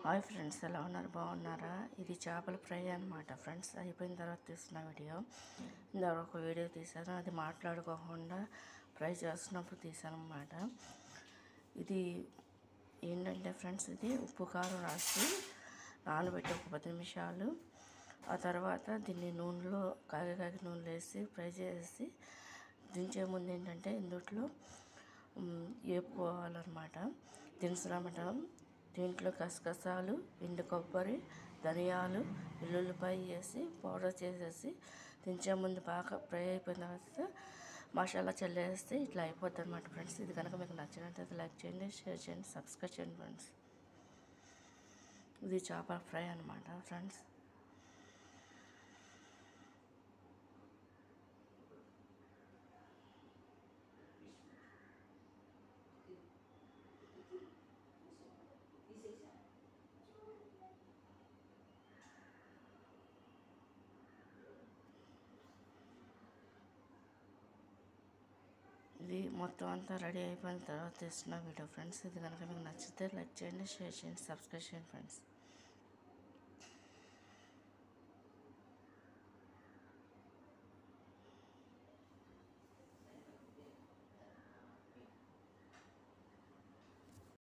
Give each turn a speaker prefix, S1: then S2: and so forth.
S1: Hi friends, ఎలా ఉన్నారు? బాగున్నారా? ఇది చేపల ఫ్రై అనమాట ఫ్రెండ్స్. అయిపోయిన తర్వాత తీసిన వీడియో. ఇందాక ఒక వీడియో తీసాను, అది మాట్లాడుకోకుండా ఫ్రై చేస్తున్నప్పుడు తీసాను అనమాట. ఇది ఏంటంటే ఫ్రెండ్స్, ఇది ఉప్పు కారం రాసి నానబెట్టి ఒక 10 నిమిషాలు, ఆ తర్వాత దీన్ని నూనెలో కాగి నూనెలో వేసి ఫ్రై చేసి దించే ముందు ఏంటంటే ఇందులో వేపుకోవాలన్నమాట. దినుసులు అన్నమాట. దీంట్లో గసగసాలు, ఎండు కొబ్బరి, ధనియాలు, వెల్లుల్లిపాయ వేసి పౌడర్ చేసేసి దించే ముందు బాగా ఫ్రై అయిపోయిన తర్వాత మసాలా చల్లేస్తే ఇట్లా అయిపోద్ది అనమాట ఫ్రెండ్స్. ఇది కనుక మీకు నచ్చినట్లయితే లైక్ చేయండి, షేర్ చేయండి, సబ్స్క్రైబ్ చేయండి ఫ్రెండ్స్. ఇది చేపల ఫ్రై అనమాట ఫ్రెండ్స్. ఇది మొత్తం అంతా రెడీ అయిపోయిన తర్వాత తీస్తున్న వీడియో ఫ్రెండ్స్. ఇది కనుక మీకు నచ్చితే లైక్ చేయండి, షేర్ చేయండి, సబ్స్క్రైబ్ చేయండి ఫ్రెండ్స్.